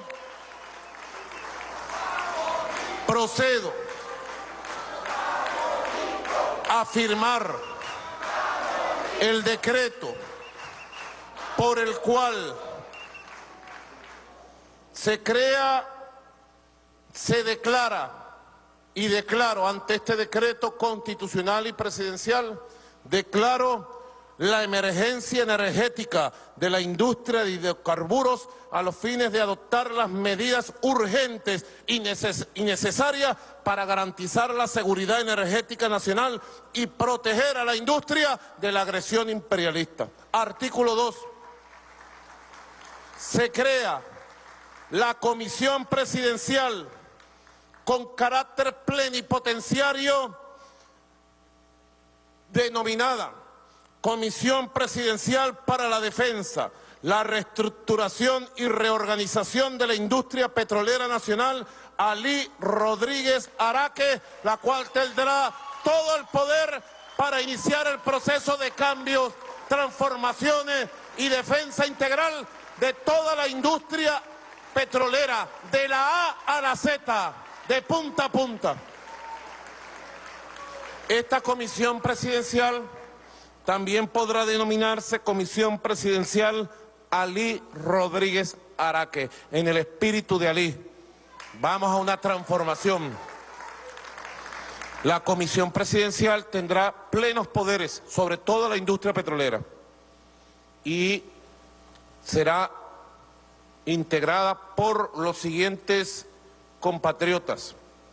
procedo a firmar el decreto por el cual se crea, se declara y declaro ante este decreto constitucional y presidencial, declaro la emergencia energética de la industria de hidrocarburos a los fines de adoptar las medidas urgentes y necesarias para garantizar la seguridad energética nacional y proteger a la industria de la agresión imperialista. Artículo 2. Se crea la comisión presidencial con carácter plenipotenciario denominada Comisión Presidencial para la Defensa, la reestructuración y reorganización de la industria petrolera nacional Ali Rodríguez Araque, la cual tendrá todo el poder para iniciar el proceso de cambios, transformaciones y defensa integral de toda la industria petrolera, de la A a la Z, de punta a punta. Esta comisión presidencial también podrá denominarse Comisión Presidencial Ali Rodríguez Araque, en el espíritu de Ali. Vamos a una transformación. La comisión presidencial tendrá plenos poderes sobre toda la industria petrolera y será integrada por los siguientes compatriotas: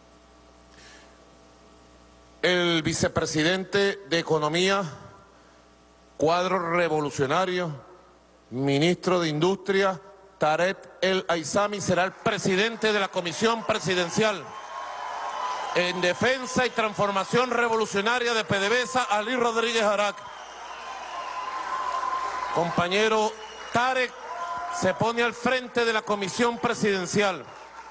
el vicepresidente de Economía, cuadro revolucionario, ministro de Industria, Tarek El Aizami, será el presidente de la Comisión Presidencial. En Defensa y Transformación Revolucionaria de PDVSA, Ali Rodríguez Araque. Compañero Tarek se pone al frente de la Comisión Presidencial.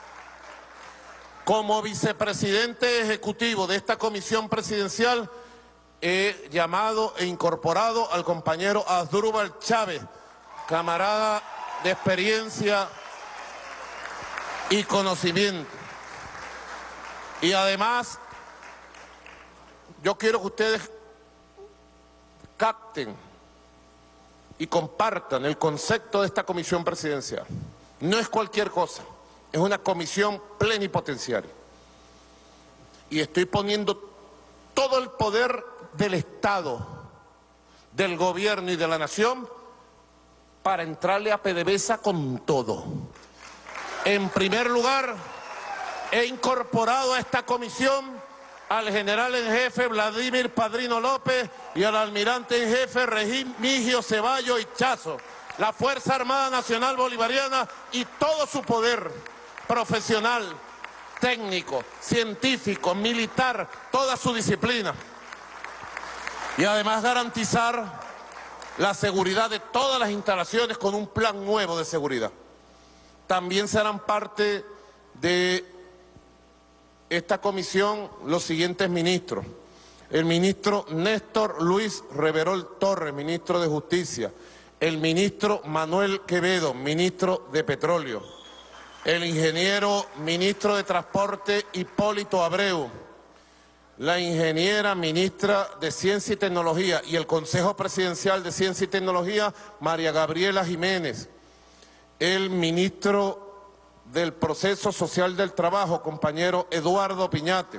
Como vicepresidente ejecutivo de esta Comisión Presidencial, he llamado e incorporado al compañero Asdrúbal Chávez, camarada de experiencia y conocimiento. Y además, yo quiero que ustedes capten y compartan el concepto de esta comisión presidencial. No es cualquier cosa, es una comisión plenipotenciaria. Y estoy poniendo todo el poder del Estado, del gobierno y de la nación para entrarle a PDVSA con todo. En primer lugar, he incorporado a esta comisión al general en jefe Vladimir Padrino López y al almirante en jefe Remigio Ceballos Ichazo, la Fuerza Armada Nacional Bolivariana y todo su poder profesional, técnico, científico, militar, toda su disciplina. Y además garantizar la seguridad de todas las instalaciones con un plan nuevo de seguridad. También serán parte de esta comisión los siguientes ministros: el ministro Néstor Luis Reverol Torres, ministro de Justicia; el ministro Manuel Quevedo, ministro de Petróleo; el ingeniero ministro de Transporte Hipólito Abreu; la ingeniera ministra de Ciencia y Tecnología y el Consejo Presidencial de Ciencia y Tecnología, María Gabriela Jiménez; el ministro del Proceso Social del Trabajo, compañero Eduardo Piñate.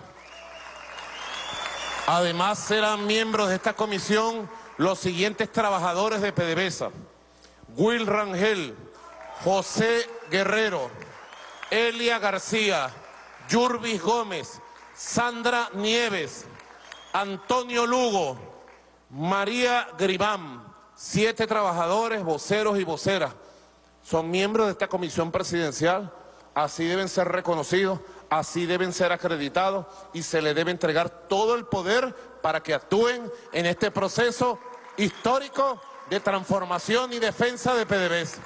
Además serán miembros de esta comisión los siguientes trabajadores de PDVSA: Will Rangel, José Guerrero, Elia García, Yurbis Gómez, Sandra Nieves, Antonio Lugo, María Gribán. 7 trabajadores, voceros y voceras. Son miembros de esta comisión presidencial, así deben ser reconocidos, así deben ser acreditados y se les debe entregar todo el poder para que actúen en este proceso histórico de transformación y defensa de PDVSA.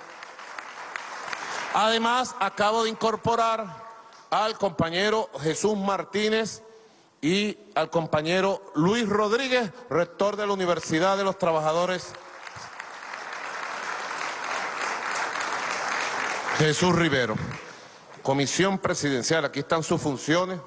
Además, acabo de incorporar al compañero Jesús Martínez y al compañero Luis Rodríguez, rector de la Universidad de los Trabajadores Jesús Rivero. Comisión presidencial, aquí están sus funciones,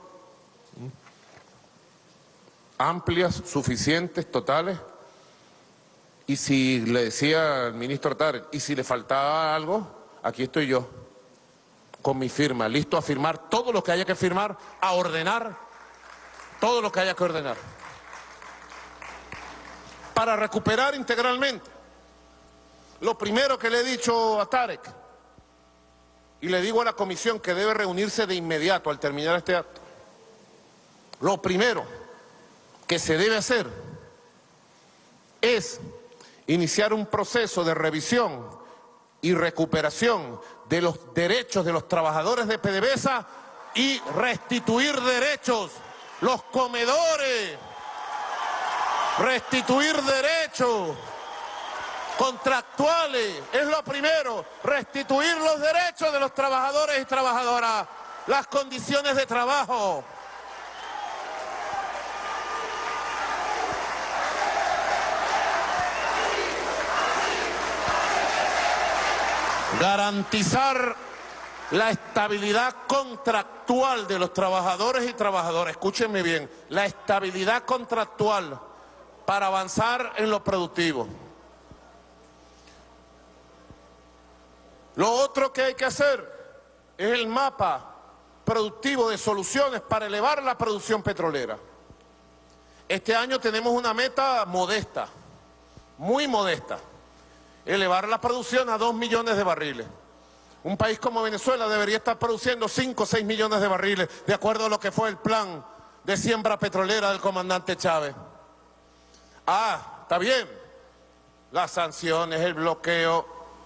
amplias, suficientes, totales. Y si le decía al ministro Tarek, y si le faltaba algo, aquí estoy yo, con mi firma, listo a firmar todo lo que haya que firmar, a ordenar todo lo que haya que ordenar, para recuperar integralmente. Lo primero que le he dicho a Tarek, y le digo a la comisión que debe reunirse de inmediato al terminar este acto, lo primero que se debe hacer es iniciar un proceso de revisión y recuperación de los derechos de los trabajadores de PDVSA y restituir derechos, los comedores, restituir derechos contractuales, es lo primero, restituir los derechos de los trabajadores y trabajadoras las condiciones de trabajo. Garantizar la estabilidad contractual de los trabajadores y trabajadoras. Escúchenme bien, la estabilidad contractual para avanzar en lo productivo. Lo otro que hay que hacer es el mapa productivo de soluciones para elevar la producción petrolera. Este año tenemos una meta modesta, muy modesta. Elevar la producción a 2 millones de barriles. Un país como Venezuela debería estar produciendo 5 o 6 millones de barriles, de acuerdo a lo que fue el plan de siembra petrolera del comandante Chávez. Ah, está bien, las sanciones, el bloqueo.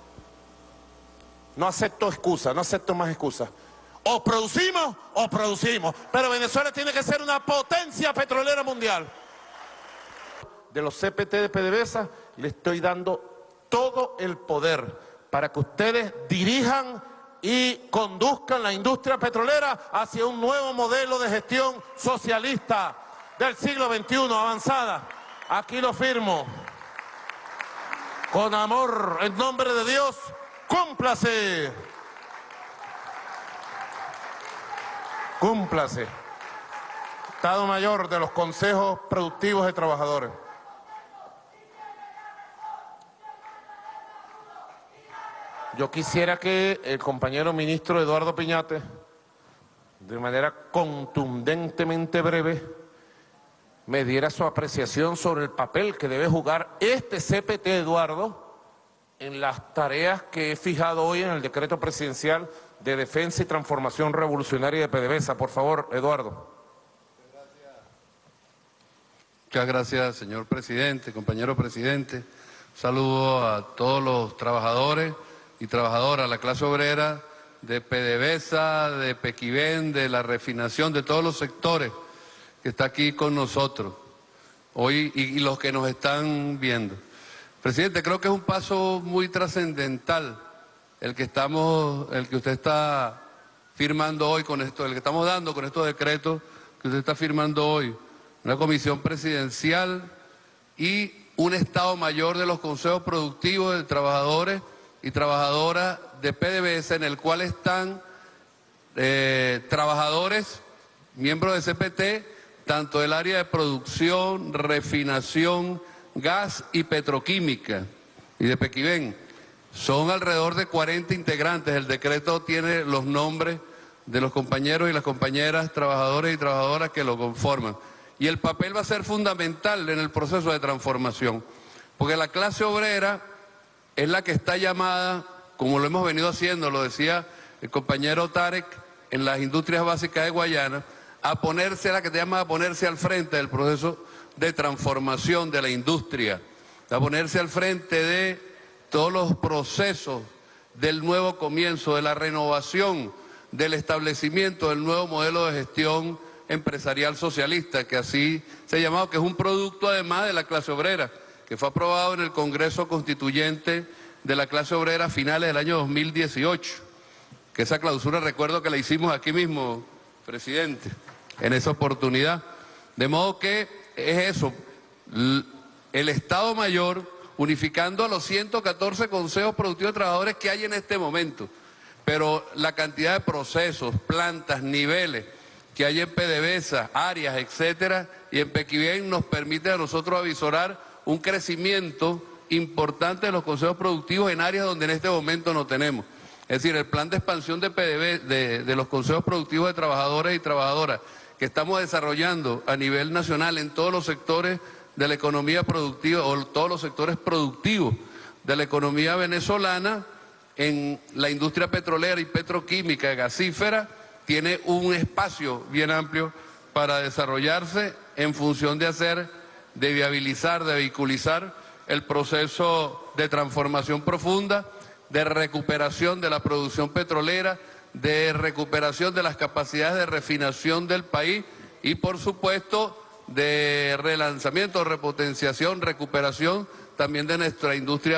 No acepto excusas, no acepto más excusas. O producimos, pero Venezuela tiene que ser una potencia petrolera mundial. De los CPT de PDVSA le estoy dando todo el poder para que ustedes dirijan y conduzcan la industria petrolera hacia un nuevo modelo de gestión socialista del siglo XXI, avanzada. Aquí lo firmo. Con amor, en nombre de Dios, cúmplase. Cúmplase. Estado Mayor de los Consejos Productivos de Trabajadores. Yo quisiera que el compañero ministro Eduardo Piñate, de manera contundentemente breve, me diera su apreciación sobre el papel que debe jugar este CPT, Eduardo, en las tareas que he fijado hoy en el decreto presidencial de defensa y transformación revolucionaria de PDVSA. Por favor, Eduardo. Muchas gracias, señor presidente, compañero presidente. Un saludo a todos los trabajadores y trabajadoras, la clase obrera de PDVSA, de Pequivén, de la refinación, de todos los sectores que está aquí con nosotros hoy y los que nos están viendo. Presidente, creo que es un paso muy trascendental el que usted está firmando hoy con esto, el que estamos dando con estos decretos que usted está firmando hoy. Una comisión presidencial y un Estado Mayor de los consejos productivos de trabajadores y trabajadoras de PDVSA, en el cual están trabajadores, miembros de CPT, tanto del área de producción, refinación, gas y petroquímica, y de Pequivén. Son alrededor de 40 integrantes. El decreto tiene los nombres de los compañeros y las compañeras, trabajadores y trabajadoras que lo conforman. Y el papel va a ser fundamental en el proceso de transformación, porque la clase obrera es la que está llamada, como lo hemos venido haciendo, lo decía el compañero Tarek, en las industrias básicas de Guayana, a ponerse al frente del proceso de transformación de la industria, a ponerse al frente de todos los procesos del nuevo comienzo, de la renovación, del establecimiento del nuevo modelo de gestión empresarial socialista, que así se ha llamado, que es un producto además de la clase obrera, que fue aprobado en el Congreso Constituyente de la clase obrera a finales del año 2018, que esa clausura recuerdo que la hicimos aquí mismo, presidente, en esa oportunidad. De modo que es eso, el Estado Mayor unificando a los 114 consejos productivos de trabajadores que hay en este momento, pero la cantidad de procesos, plantas, niveles que hay en PDVSA, áreas, etcétera, y en Pequivén nos permite a nosotros avisorar un crecimiento importante de los consejos productivos en áreas donde en este momento no tenemos. Es decir, el plan de expansión de de los consejos productivos de trabajadores y trabajadoras que estamos desarrollando a nivel nacional en todos los sectores de la economía productiva o todos los sectores productivos de la economía venezolana, en la industria petrolera y petroquímica gasífera, tiene un espacio bien amplio para desarrollarse en función de viabilizar, de vehiculizar el proceso de transformación profunda, de recuperación de la producción petrolera, de recuperación de las capacidades de refinación del país y, por supuesto, de relanzamiento, repotenciación, recuperación también de nuestra industria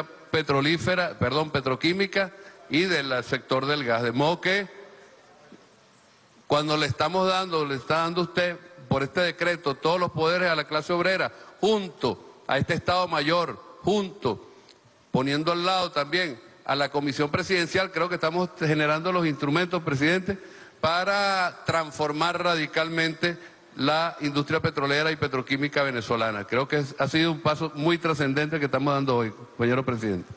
petroquímica y del sector del gas. De modo que cuando le está dando usted por este decreto todos los poderes a la clase obrera, junto a este Estado Mayor, poniendo al lado también a la Comisión Presidencial, creo que estamos generando los instrumentos, presidente, para transformar radicalmente la industria petrolera y petroquímica venezolana. Creo que ha sido un paso muy trascendente que estamos dando hoy, compañero presidente.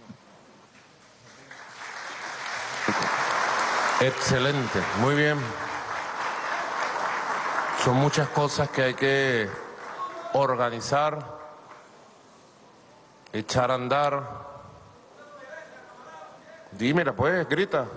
Excelente, muy bien. Son muchas cosas que hay que organizar, echar a andar. Dímela pues, grita.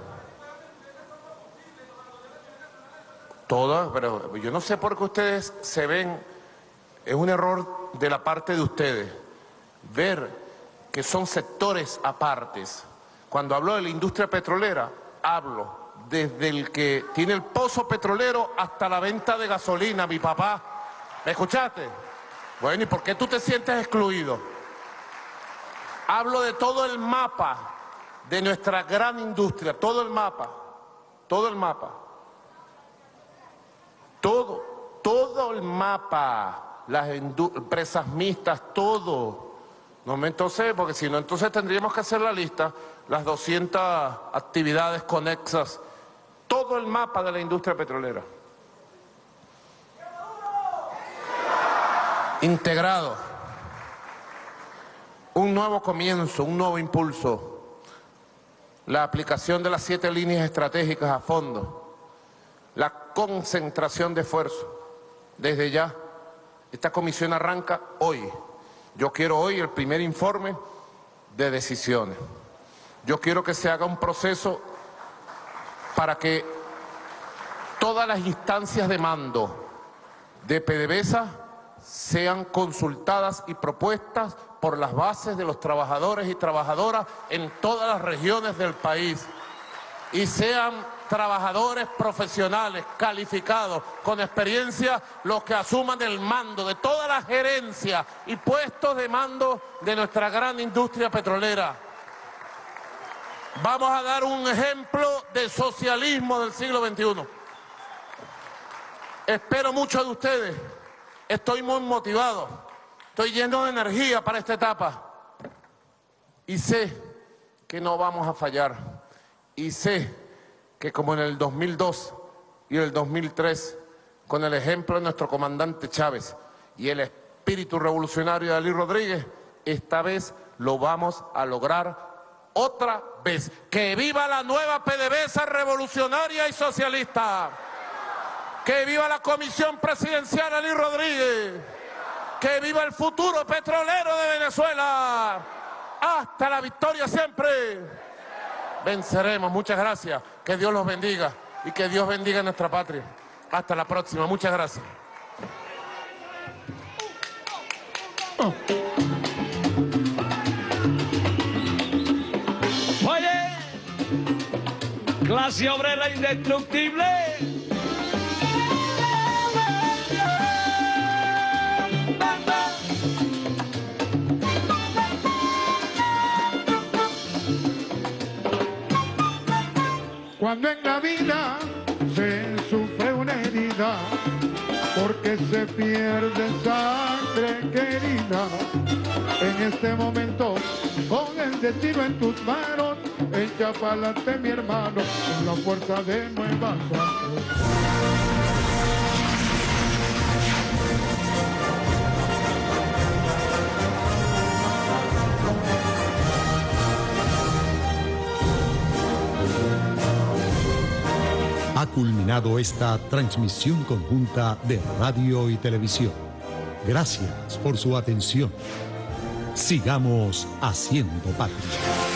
Todas, pero yo no sé por qué ustedes se ven, es un error de la parte de ustedes, ver que son sectores apartes. Cuando hablo de la industria petrolera, hablo desde el que tiene el pozo petrolero hasta la venta de gasolina, mi papá. ¿Me escuchaste? Bueno, ¿y por qué tú te sientes excluido? Hablo de todo el mapa de nuestra gran industria, todo el mapa, todo el mapa. Todo el mapa, las empresas mixtas, todo. No, entonces, porque si no, entonces tendríamos que hacer la lista, las 200 actividades conexas, todo el mapa de la industria petrolera. Integrado. Un nuevo comienzo, un nuevo impulso. La aplicación de las 7 líneas estratégicas a fondo. La concentración de esfuerzo. Desde ya, esta comisión arranca hoy. Yo quiero hoy el primer informe de decisiones. Yo quiero que se haga un proceso para que todas las instancias de mando de PDVSA sean consultadas y propuestas por las bases de los trabajadores y trabajadoras en todas las regiones del país y sean trabajadores profesionales, calificados, con experiencia, los que asuman el mando de toda la gerencia y puestos de mando de nuestra gran industria petrolera. Vamos a dar un ejemplo de socialismo del siglo XXI. Espero mucho de ustedes. Estoy muy motivado. Estoy lleno de energía para esta etapa. Y sé que no vamos a fallar. Y sé que como en el 2002 y el 2003, con el ejemplo de nuestro comandante Chávez y el espíritu revolucionario de Dalí Rodríguez, esta vez lo vamos a lograr otra vez. ¡Que viva la nueva PDVSA revolucionaria y socialista! ¡Que viva la Comisión Presidencial Dalí Rodríguez! ¡Que viva el futuro petrolero de Venezuela! ¡Hasta la victoria siempre! Venceremos. Muchas gracias. Que Dios los bendiga y que Dios bendiga nuestra patria. Hasta la próxima. Muchas gracias. Oye, clase obrera indestructible. Cuando en la vida se sufre una herida, porque se pierde sangre querida, en este momento, con el destino en tus manos, echa pa'lante mi hermano, con la fuerza de nueva sangre. Ha culminado esta transmisión conjunta de radio y televisión. Gracias por su atención. Sigamos haciendo patria.